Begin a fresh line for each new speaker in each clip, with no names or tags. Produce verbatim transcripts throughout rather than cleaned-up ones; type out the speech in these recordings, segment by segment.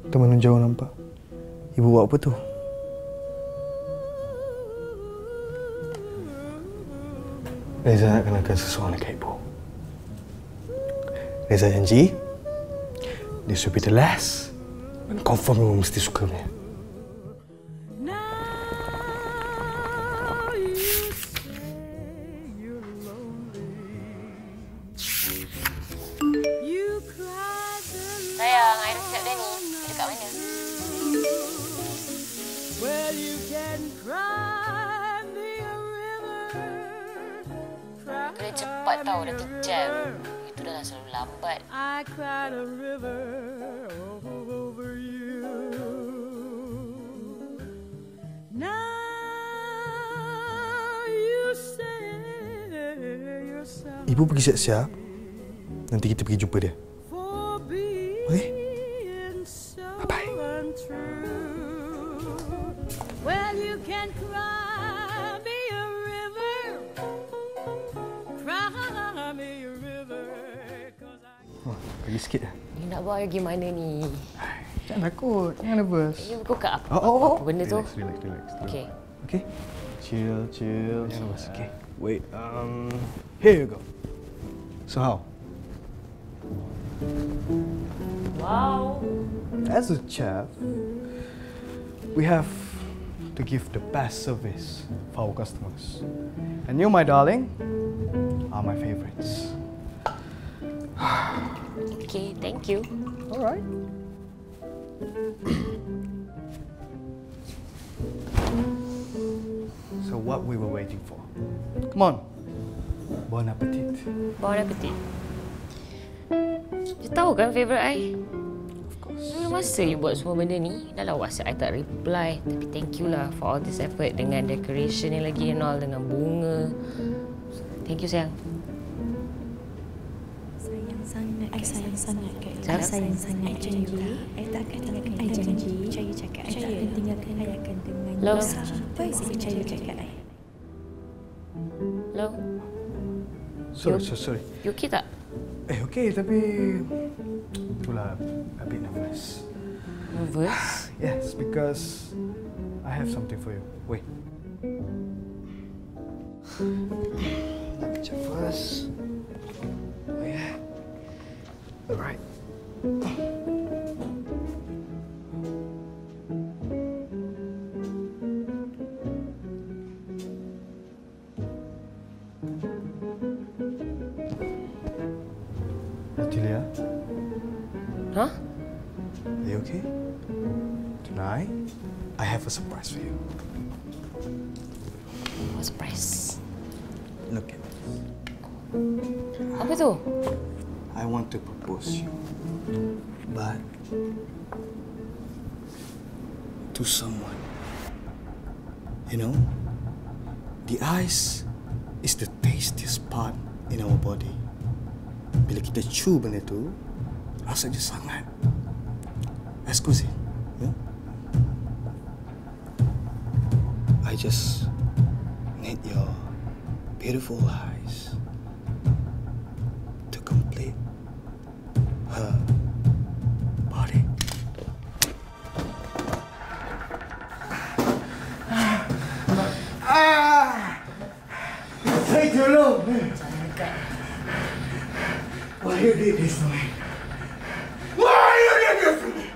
Teman jauh nampak. Ibu buat apa tu? Reza nak kenalkan seseorang dekat ibu. Reza janji, this will be the last. Dan confirm ibu mesti suka dia.
Sayang, I dah cakap dah ni. Dekat mana? Kena cepat tau, dah terjam. Itu dah selalu lambat.
Ibu pergi siap-siap. Nanti kita pergi jumpa dia. Okey? Bye-bye. Well, you can cry me a river. Cry me a river. Oh, pergi sikit dah.
Ni nak buat gimana ni?
Jangan takut. Jangan nervous.
Ya, kau kat apa?
Oh, oh, oh.
Apa benda tu?
Relax, relax, relax.
Okey.
Okay? Chill, chill. Jangan nervous. Okay. Wait. Um, here you go. So how?
Wow.
As a chef, we have to give the best service for our customers. And you, my darling, are my favorites.
Okay, thank you.
All right. So what we were waiting for? Come on. Bon appetit.
Bon appetit. You tahu kan favourite I?
Of course.
Dulu masa you buat semua benda ni, dalam WhatsApp I tak reply. Tapi thank you lah for all this effort dengan decoration ni lagi and all, dengan bunga. Thank you sayang.
Sayang sangat, I sayang sangat kat you.
Sayang?
Sayang sangat janji. I tak akan tinggalkan I janji. Percaya cakap I tak akan tinggalkan I akan dengan you.
Love.
Sampai saya percaya cakap I.
Hello?
Sorry,
You-
so sorry.
You okay tak?
Eh, okay, tapi itulah a bit nervous.
Nervous?
Yes, because I have something for you. Wait. Let me check first. Oh yeah. All right. Julia,
Huh?
are you okay? Tonight, I have a surprise for you.
What surprise?
Look at this.
Apa tu?
I want to propose you, but to someone. You know, the eyes is the tastiest part in our body. Bila kita chew benda tu, rasanya sangat exquisite. You know? I just need your beautiful eyes to complete her body. Ah! Take too long. Why you did this to me? Why you did this to me?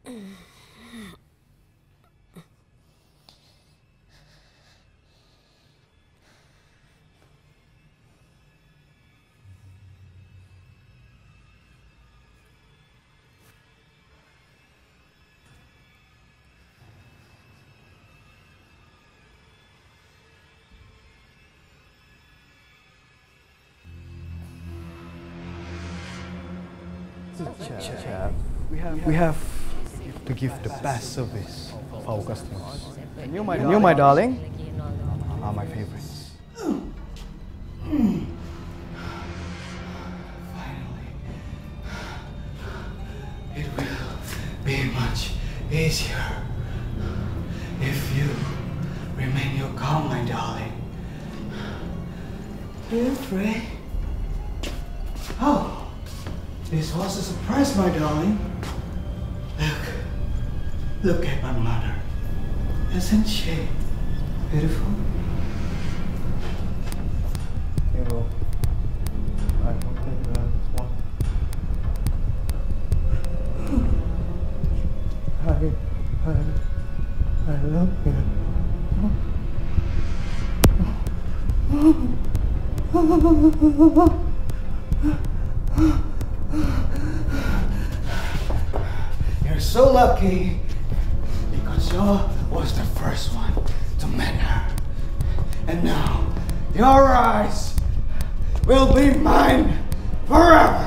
Chap, we have, we have to give the best service for our customers. And you, my and you, my darling, are my favorites. Finally, it will be much easier if you remain your calm, my darling. Are you afraid? Oh. This was a surprise, my darling. Look, look at my mother. Isn't she beautiful? Hero, I don't think that's one. I, I, I love you. You're so lucky because you was the first one to meet her. And now your eyes will be mine forever.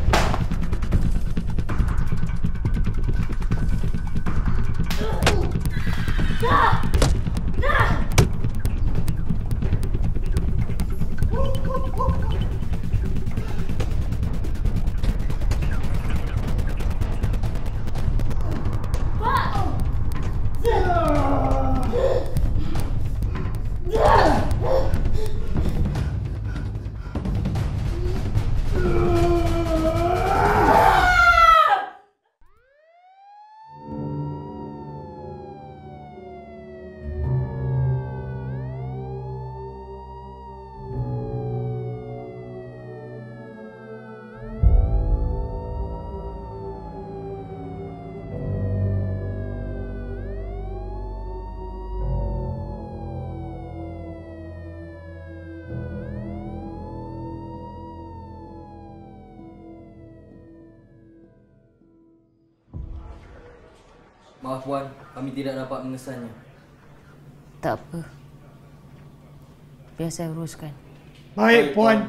Maaf Puan, kami tidak dapat mengesannya.
Tak apa. Biar saya uruskan.
Baik, Puan.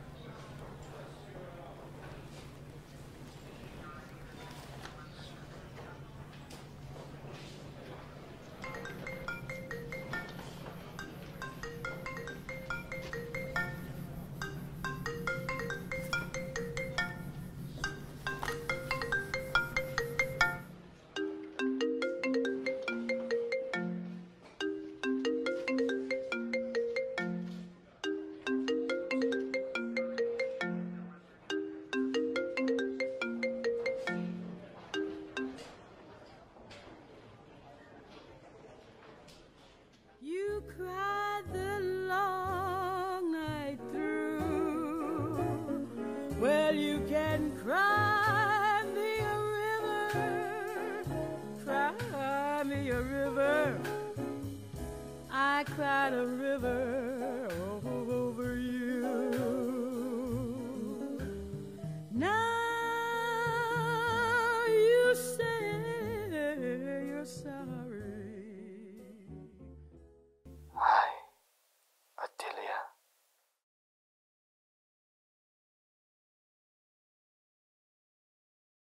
Cried the long night through. Well, you can cry me a river, cry me a river. I cried a river. Oh.